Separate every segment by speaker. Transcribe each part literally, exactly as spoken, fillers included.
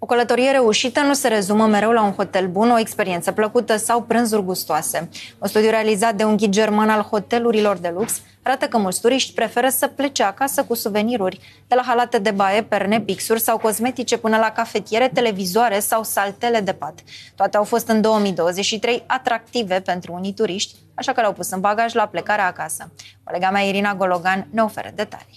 Speaker 1: O călătorie reușită nu se rezumă mereu la un hotel bun, o experiență plăcută sau prânzuri gustoase. Un studiu realizat de un ghid german al hotelurilor de lux arată că mulți turiști preferă să plece acasă cu suveniruri, de la halate de baie, perne, pixuri sau cosmetice până la cafetiere, televizoare sau saltele de pat. Toate au fost în două mii douăzeci și trei atractive pentru unii turiști, așa că le-au pus în bagaj la plecarea acasă. Colega mea Irina Gologan ne oferă detalii.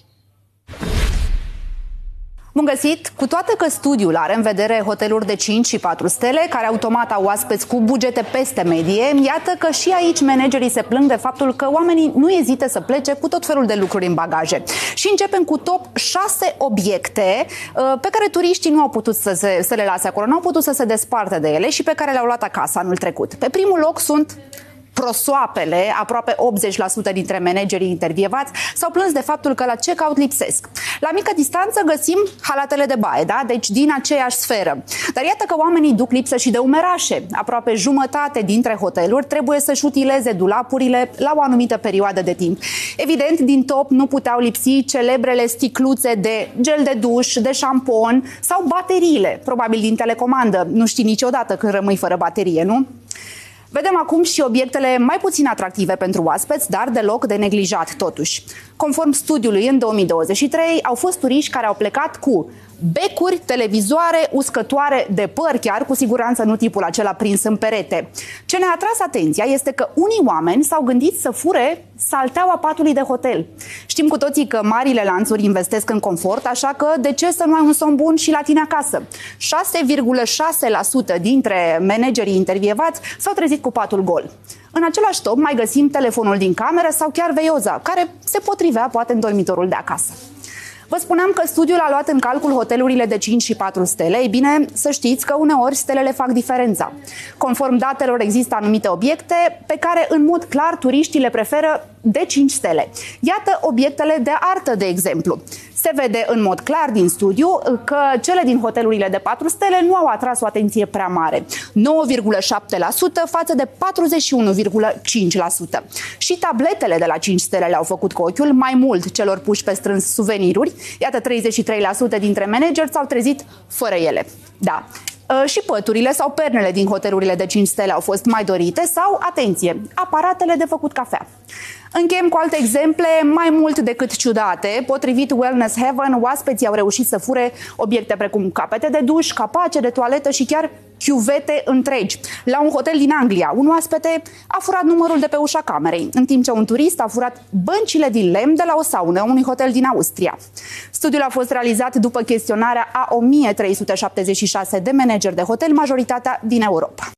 Speaker 2: Bun găsit! Cu toate că studiul are în vedere hoteluri de cinci și patru stele, care automat au oaspeți cu bugete peste medie, iată că și aici managerii se plâng de faptul că oamenii nu ezită să plece cu tot felul de lucruri în bagaje. Și începem cu top șase obiecte pe care turiștii nu au putut să, se, să le lase acolo, nu au putut să se despartă de ele și pe care le-au luat acasă anul trecut. Pe primul loc sunt prosoapele. Aproape optzeci la sută dintre managerii intervievați s-au plâns de faptul că la check-out lipsesc. La mică distanță găsim halatele de baie, da? Deci din aceeași sferă. Dar iată că oamenii duc lipsă și de umerașe. Aproape jumătate dintre hoteluri trebuie să-și utileze dulapurile la o anumită perioadă de timp. Evident, din top nu puteau lipsi celebrele sticluțe de gel de duș, de șampon sau bateriile, probabil din telecomandă. Nu știi niciodată când rămâi fără baterie, nu? Vedem acum și obiectele mai puțin atractive pentru oaspeți, dar deloc de neglijat totuși. Conform studiului, în două mii douăzeci și trei au fost turiști care au plecat cu becuri, televizoare, uscătoare de păr, chiar cu siguranță nu tipul acela prins în perete. Ce ne-a atras atenția este că unii oameni s-au gândit să fure salteaua patului de hotel. Știm cu toții că marile lanțuri investesc în confort, așa că de ce să nu ai un somn bun și la tine acasă? șase virgulă șase la sută dintre managerii intervievați s-au trezit cu patul gol. În același top mai găsim telefonul din cameră sau chiar veioza, care se potrivea poate în dormitorul de acasă. Vă spuneam că studiul a luat în calcul hotelurile de cinci și patru stele. Ei bine, să știți că uneori stelele fac diferența. Conform datelor, există anumite obiecte pe care, în mod clar, turiștii le preferă de cinci stele. Iată obiectele de artă, de exemplu. Se vede în mod clar din studiu că cele din hotelurile de patru stele nu au atras o atenție prea mare. nouă virgulă șapte la sută față de patruzeci și unu virgulă cinci la sută. Și tabletele de la cinci stele le-au făcut cu ochiul mai mult celor puși pe strâns suveniruri. Iată, treizeci și trei la sută dintre manageri s-au trezit fără ele. Da. Și păturile sau pernele din hotelurile de cinci stele au fost mai dorite sau, atenție, aparatele de făcut cafea. Încheiem cu alte exemple mai mult decât ciudate. Potrivit Wellness Heaven, oaspeții au reușit să fure obiecte precum capete de duș, capace de toaletă și chiar chiuvete întregi. La un hotel din Anglia, un oaspete a furat numărul de pe ușa camerei, în timp ce un turist a furat băncile din lemn de la o saună, unui hotel din Austria. Studiul a fost realizat după chestionarea a o mie trei sute șaptezeci și șase de manageri de hotel, majoritatea din Europa.